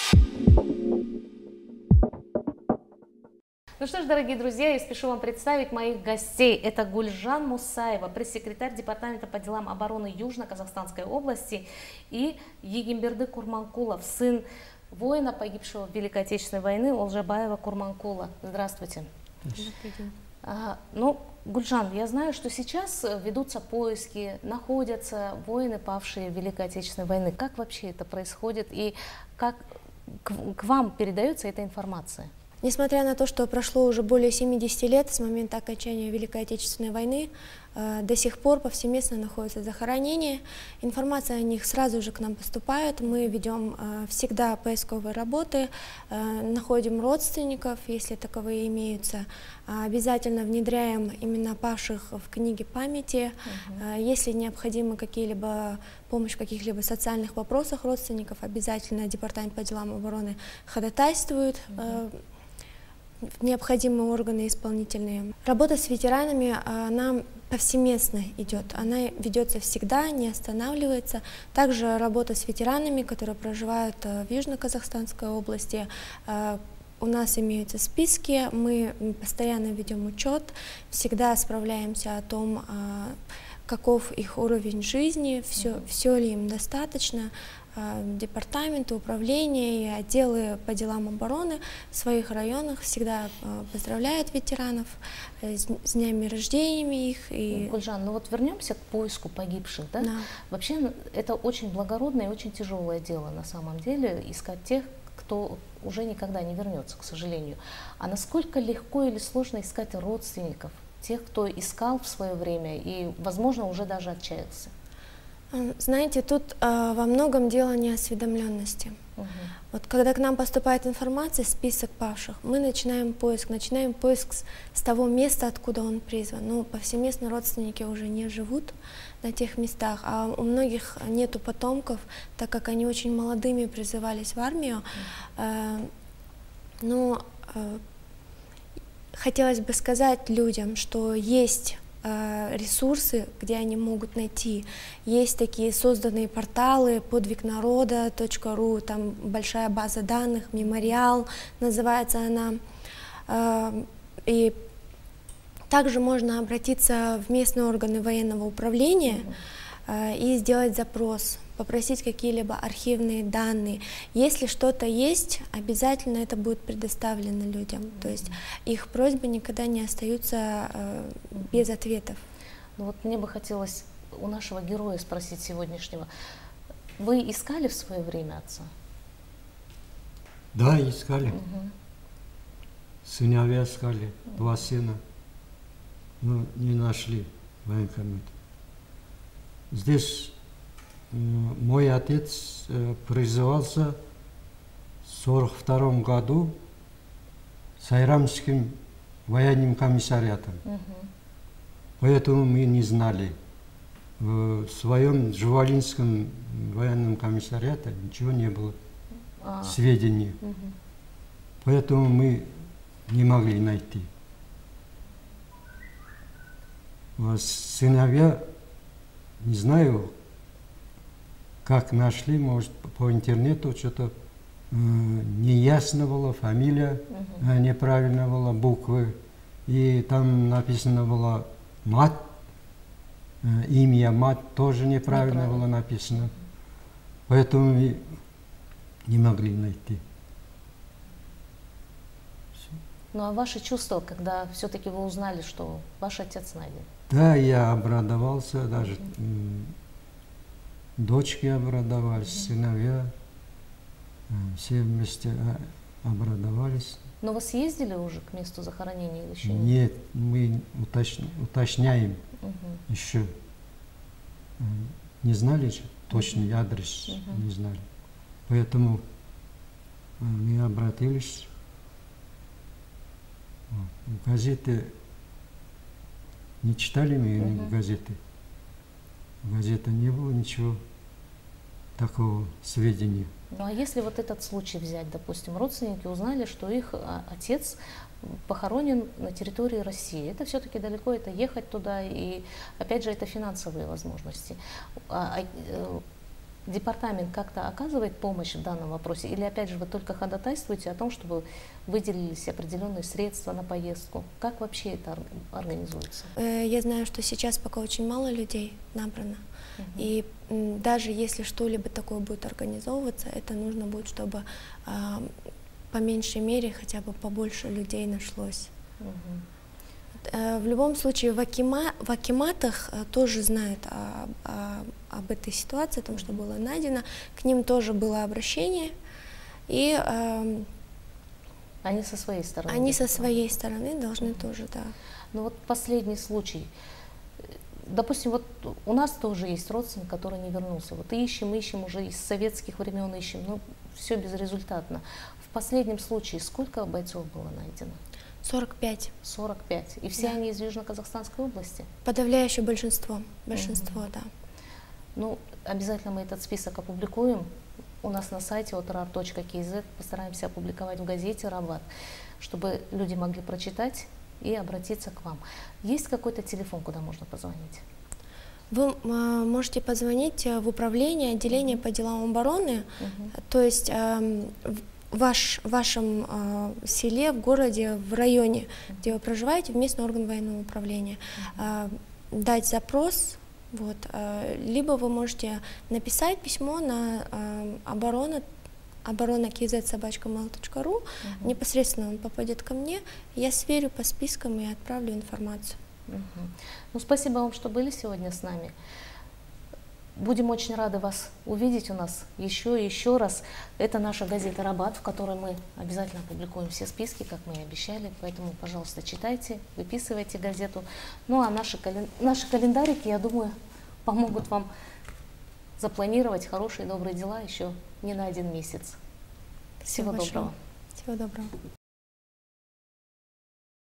Ну что ж, дорогие друзья, я спешу вам представить моих гостей. Это Гульжан Мусаева, пресс-секретарь Департамента по делам обороны Южно-Казахстанской области, и Егимберды Курманкулов, сын воина, погибшего в Великой Отечественной войны, Олжабаева Курманкула. Здравствуйте. Здравствуйте. Гульжан, я знаю, что сейчас ведутся поиски, находятся воины, павшие в Великой Отечественной войны. Как вообще это происходит и как к вам передается эта информация? Несмотря на то, что прошло уже более 70 лет с момента окончания Великой Отечественной войны, до сих пор повсеместно находятся захоронения. Информация о них сразу же к нам поступает. Мы ведем всегда поисковые работы, находим родственников, если таковые имеются. Обязательно внедряем имена павших в книги памяти. Если необходима какие-либо помощь в каких-либо социальных вопросах родственников, обязательно Департамент по делам обороны ходатайствует необходимые органы исполнительные. Работа с ветеранами, она повсеместно идет, она ведется всегда, не останавливается. Также работа с ветеранами, которые проживают в Южно-Казахстанской области. У нас имеются списки, мы постоянно ведем учет, всегда справляемся о том, каков их уровень жизни, все ли им достаточно. Департаменты, управления и отделы по делам обороны в своих районах всегда поздравляют ветеранов с днями рождения их. Гульжан, ну вот вернемся к поиску погибших, да? Да. Вообще это очень благородное и очень тяжелое дело на самом деле, искать тех, кто уже никогда не вернется, к сожалению. А насколько легко или сложно искать родственников, тех, кто искал в свое время и, возможно, уже даже отчаялся? Знаете, тут во многом дело неосведомленности. Вот когда к нам поступает информация, список павших, мы начинаем поиск с того места, откуда он призван. Ну, повсеместно родственники уже не живут на тех местах, а у многих нету потомков, так как они очень молодыми призывались в армию. Но хотелось бы сказать людям, что есть ресурсы, где они могут найти. Есть такие созданные порталы подвигнарода.ру, там большая база данных, мемориал называется она. И также можно обратиться в местные органы военного управления и сделать запрос, попросить какие-либо архивные данные. Если что-то есть, обязательно это будет предоставлено людям. То есть их просьбы никогда не остаются без ответов. Ну вот мне бы хотелось у нашего героя спросить сегодняшнего. Вы искали в свое время отца? Да, искали. Сыновья искали, 2 сына. Но не нашли военкомат. Здесь мой отец призывался в 1942 году Сайрамским военным комиссариатом. Поэтому мы не знали. В своем Жувалинском военном комиссариате ничего не было, сведений. Поэтому мы не могли найти. А сыновья, не знаю, как нашли, может, по интернету что-то неясно было, фамилия неправильно была, буквы. И там написано было мать, имя мать тоже неправильно было написано. Поэтому мы не могли найти. Ну а ваши чувства, когда все-таки вы узнали, что ваш отец найден? Да, я обрадовался, даже дочки обрадовались, сыновья, все вместе обрадовались. Но вы съездили уже к месту захоронения или еще нет? Нет, мы уточняем еще. Не знали точный адрес, не знали. Поэтому мы обратились. В газеты не читали мы газеты. В газете не было ничего такого сведения. Ну а если вот этот случай взять, допустим, родственники узнали, что их отец похоронен на территории России, это все-таки далеко, это ехать туда, и опять же это финансовые возможности. Департамент как-то оказывает помощь в данном вопросе? Или опять же вы только ходатайствуете о том, чтобы выделились определенные средства на поездку? Как вообще это организуется? Я знаю, что сейчас пока очень мало людей набрано. И даже если что-либо такое будет организовываться, это нужно будет, чтобы по меньшей мере хотя бы побольше людей нашлось. В любом случае в акиматах тоже знают об этой ситуации, о том, что было найдено. К ним тоже было обращение. И они со своей стороны? Они со своей стороны должны тоже, да. Ну вот последний случай. Допустим, вот у нас тоже есть родственник, который не вернулся. Вот ищем уже из советских времен ищем, но все безрезультатно. В последнем случае сколько бойцов было найдено? 45. 45. И все они из Южно-Казахстанской области? Подавляющее большинство. Да. Ну, обязательно мы этот список опубликуем. У нас на сайте otrar.kz постараемся опубликовать в газете «Рабат», чтобы люди могли прочитать и обратиться к вам. Есть какой-то телефон, куда можно позвонить? Вы можете позвонить в управление, отделение по делам обороны, то есть в вашем селе, в городе, в районе, где вы проживаете, в местный орган военного управления, дать запрос, вот, либо вы можете написать письмо на оборона@kz@mail.ru, непосредственно он попадет ко мне, я сверю по спискам и отправлю информацию. Ну, спасибо вам, что были сегодня с нами. Будем очень рады вас увидеть у нас еще и еще раз. Это наша газета «Рабат», в которой мы обязательно опубликуем все списки, как мы и обещали. Поэтому, пожалуйста, читайте, выписывайте газету. Ну а наши календарики, я думаю, помогут вам запланировать хорошие добрые дела еще не на 1 месяц. Всего доброго. Всего доброго.